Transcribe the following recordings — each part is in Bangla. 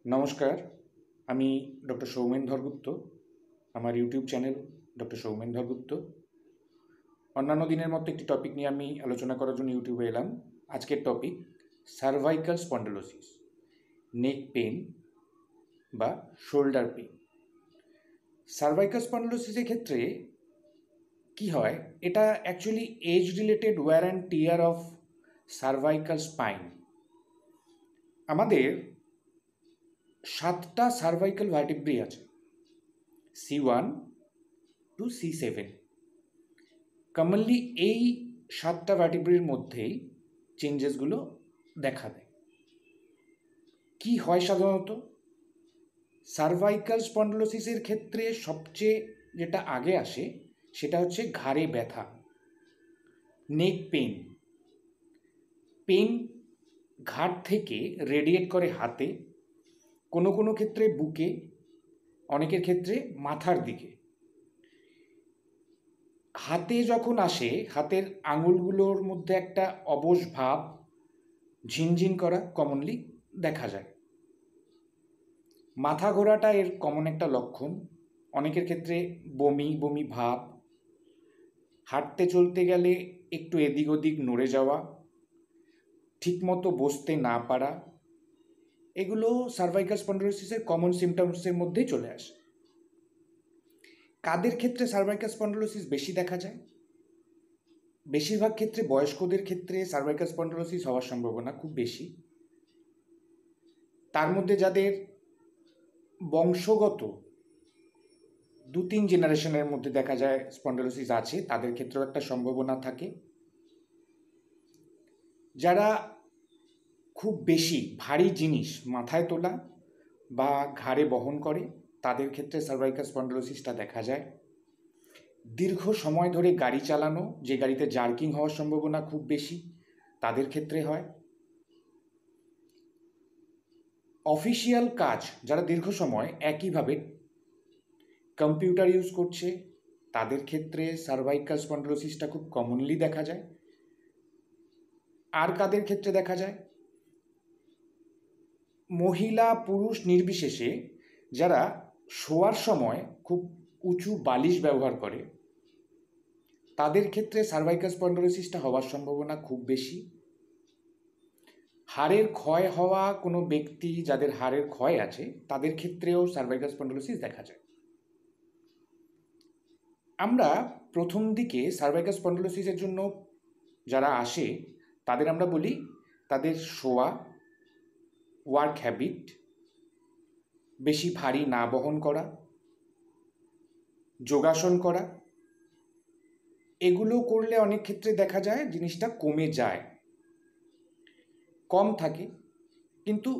নমস্কার, আমি ডক্টর সৌমেন ধরগুপ্ত। আমার YouTube channel doctor Soumen Dhargupta. অন্যান্য দিনের মতো একটি টপিক নিয়ে আমি আলোচনা করার জন্য ইউটিউবে এলাম। আজকের topic cervical spondylosis, neck pain বা শোল্ডার পেন। সার্ভাইকাল স্পন্ডলোসিসের ক্ষেত্রে কি হয়, এটা actually age related wear and tear of cervical spine. আমাদের 7টা সার্ভাইকাল ভার্টিব্রি আছে, C1 টু C7। কমনলি এই 7টা ভার্টিব্রির মধ্যেই চেঞ্জেসগুলো দেখা দেয়। কি হয় সাধারণত সার্ভাইকাল স্পন্ডলোসিসের ক্ষেত্রে? সবচেয়ে যেটা আগে আসে সেটা হচ্ছে ঘাড়ে ব্যথা, নেক পেন। পেন ঘাড় থেকে রেডিয়েট করে হাতে, কোনো কোনো ক্ষেত্রে বুকে, অনেকের ক্ষেত্রে মাথার দিকে। হাতে যখন আসে, হাতের আঙুলগুলোর মধ্যে একটা অবশ ভাব, ঝিনঝিন করা কমনলি দেখা যায়। মাথা ঘোরাটা এর কমন একটা লক্ষণ। অনেকের ক্ষেত্রে বমি বমি ভাব, হাঁটতে চলতে গেলে একটু এদিক ওদিক নড়ে যাওয়া, ঠিকমতো বসতে না পারা, এগুলো সার্ভাইকাল স্পন্ডলোসিসের কমন সিমটমসের মধ্যেই চলে আসে। কাদের ক্ষেত্রে সার্ভাইকাল স্পন্ডলোসিস বেশি দেখা যায়? বেশিরভাগ ক্ষেত্রে বয়স্কদের ক্ষেত্রে সার্ভাইকাল স্পন্ডলোসিস হওয়ার সম্ভাবনা খুব বেশি। তার মধ্যে যাদের বংশগত 2-3 জেনারেশনের মধ্যে দেখা যায় স্পন্ডলোসিস আছে, তাদের ক্ষেত্রেও একটা সম্ভাবনা থাকে। যারা খুব বেশি ভারী জিনিস মাথায় তোলা বা ঘাড়ে বহন করে, তাদের ক্ষেত্রে সার্ভাইকাল স্পন্ডলোসিসটা দেখা যায়। দীর্ঘ সময় ধরে গাড়ি চালানো, যে গাড়িতে জার্কিং হওয়ার সম্ভাবনা খুব বেশি, তাদের ক্ষেত্রে হয়। অফিসিয়াল কাজ যারা দীর্ঘ সময় একইভাবে কম্পিউটার ইউজ করছে, তাদের ক্ষেত্রে সার্ভাইকাল স্পন্ডলোসিসটা খুব কমনলি দেখা যায়। আর কাদের ক্ষেত্রে দেখা যায়? মহিলা পুরুষ নির্বিশেষে যারা শোয়ার সময় খুব উঁচু বালিশ ব্যবহার করে, তাদের ক্ষেত্রে সার্ভাইকাল স্পন্ডলোসিসটা হওয়ার সম্ভাবনা খুব বেশি। হাড়ের ক্ষয় হওয়া কোনো ব্যক্তি, যাদের হাড়ের ক্ষয় আছে, তাদের ক্ষেত্রেও সার্ভাইকাল স্পন্ডলোসিস দেখা যায়। আমরা প্রথম দিকে সার্ভাইকাল স্পন্ডলোসিসের জন্য যারা আসে, তাদের আমরা বলি তাদের শোয়া, ওয়ার্ক হ্যাবিট, বেশি ভারী না বহন করা, যোগাসন করা, এগুলো করলে অনেক ক্ষেত্রে দেখা যায় জিনিসটা কমে যায়, কম থাকে। কিন্তু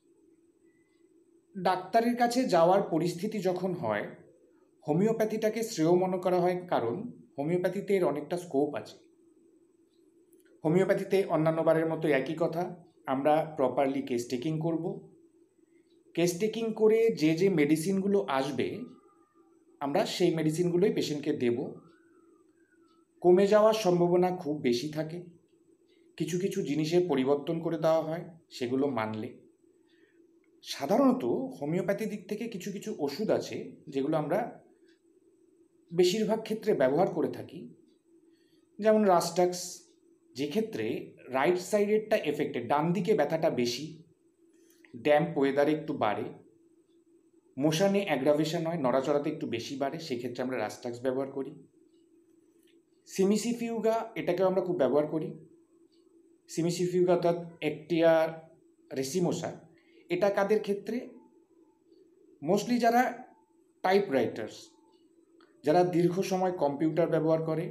ডাক্তারের কাছে যাওয়ার পরিস্থিতি যখন হয়, হোমিওপ্যাথিটাকে শ্রেয় মনে করা হয়, কারণ হোমিওপ্যাথিতে এর অনেকটা স্কোপ আছে। হোমিওপ্যাথিতে অন্যান্য বারের মতো একই কথা, আমরা প্রপারলি কেস টেকিং করব। কেস টেকিং করে যে যে মেডিসিনগুলো আসবে, আমরা সেই মেডিসিনগুলোই পেশেন্টকে দেব। কমে যাওয়ার সম্ভাবনা খুব বেশি থাকে। কিছু কিছু জিনিসের পরিবর্তন করে দেওয়া হয়, সেগুলো মানলে। সাধারণত হোমিওপ্যাথি দিক থেকে কিছু কিছু ওষুধ আছে যেগুলো আমরা বেশিরভাগ ক্ষেত্রে ব্যবহার করে থাকি, যেমন রাস্টাক্স, যে ক্ষেত্রে রাইট সাইডেরটা এফেক্টেড, ডান দিকে ব্যথাটা বেশি, ড্যাম্প ওয়েদারে একটু বাড়ে, মোশনে অ্যাগ্রাভেশন হয়, নড়াচড়াতে একটু বেশি বাড়ে, সেক্ষেত্রে আমরা রাস্টাক্স ব্যবহার করি। সিমিসিফিউগা, এটাকেও আমরা খুব ব্যবহার করি। সিমিসিফিউগা অর্থাৎ অ্যাক্টিয়া রেসিমোসা, এটা কাদের ক্ষেত্রে? মোস্টলি যারা টাইপরাইটার্স, যারা দীর্ঘ সময় কম্পিউটার ব্যবহার করে।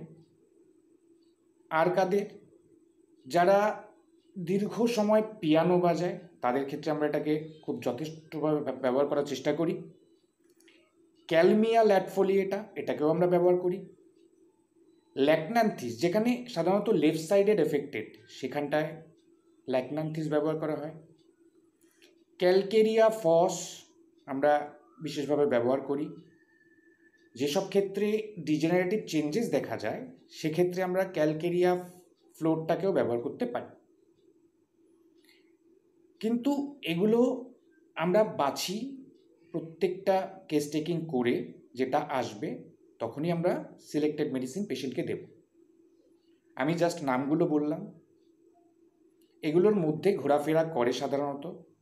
আর কাদের? যারা দীর্ঘ সময় পিয়ানো বাজায়, তাদের ক্ষেত্রে আমরা এটাকে খুব যথেষ্টভাবে ব্যবহার করার চেষ্টা করি। ক্যালমিয়া ল্যাটফোলিয়েটা, এটাকেও আমরা ব্যবহার করি। ল্যাকনান্থিস, যেখানে সাধারণত লেফট সাইডেড এফেক্টেড, সেখানটায় ল্যাকনান্থিস ব্যবহার করা হয়। ক্যালকেরিয়া ফস আমরা বিশেষভাবে ব্যবহার করি। যেসব ক্ষেত্রে ডিজেনারেটিভ চেঞ্জেস দেখা যায়, সেক্ষেত্রে আমরা ক্যালকেরিয়া ফ্লোরটাকেও ব্যবহার করতে পারি। কিন্তু এগুলো আমরা বাছি প্রত্যেকটা কেস টেকিং করে যেটা আসবে তখনই আমরা সিলেক্টেড মেডিসিন পেশেন্টকে দেব। আমি জাস্ট নামগুলো বললাম, এগুলোর মধ্যে ঘোরাফেরা করে সাধারণত।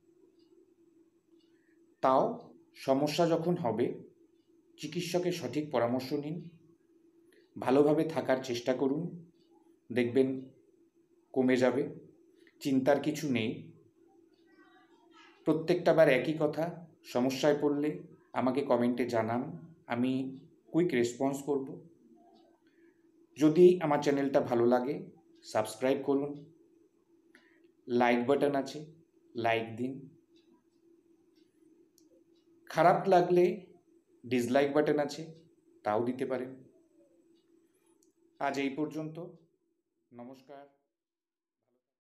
তাও সমস্যা যখন হবে চিকিৎসকের সঠিক পরামর্শ নিন, ভালোভাবে থাকার চেষ্টা করুন, দেখবেন কমে যাবে। চিন্তার কিছু নেই। প্রত্যেকটা বার একই কথা, সমস্যায় পড়লে আমাকে কমেন্টে জানান, আমি কুইক রেসপন্স করব। যদি আমার চ্যানেলটা ভালো লাগে সাবস্ক্রাইব করুন, লাইক বাটন আছে, লাইক দিন। খারাপ লাগলে ডিসলাইক বাটন আছে, তাও দিতে পারেন। আজ এই পর্যন্ত, নমস্কার।